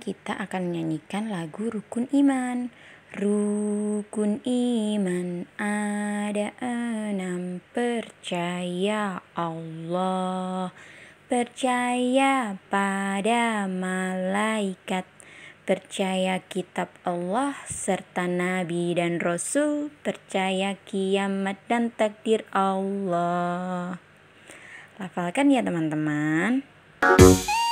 kita akan menyanyikan lagu Rukun Iman. Rukun iman ada 6. Percaya Allah, percaya pada malaikat, percaya kitab Allah serta nabi dan rasul, percaya kiamat dan takdir Allah. Lafalkan ya teman-teman.